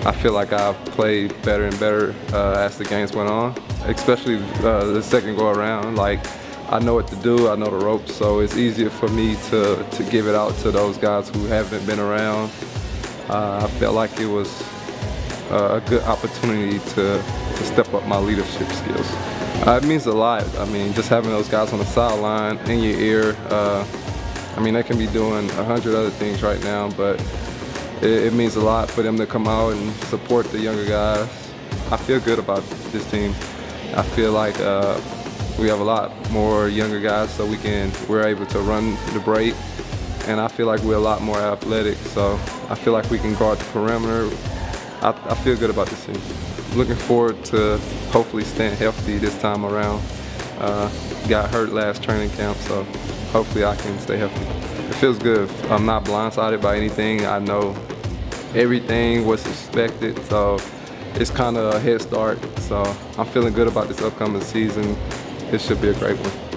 I feel like I played better and better as the games went on, especially the second go around. Like, I know what to do, I know the ropes, so it's easier for me to give it out to those guys who haven't been around. I felt like it was a good opportunity to step up my leadership skills. It means a lot. I mean, just having those guys on the sideline in your ear, I mean, they can be doing 100 other things right now, but it means a lot for them to come out and support the younger guys. I feel good about this team. I feel like we have a lot more younger guys, so we're able to run the break, and I feel like we're a lot more athletic, so I feel like we can guard the perimeter. I feel good about this team. Looking forward to hopefully staying healthy this time around. Got hurt last training camp, so hopefully I can stay healthy. It feels good. I'm not blindsided by anything. I know everything was expected, so it's kind of a head start. So I'm feeling good about this upcoming season. It should be a great one.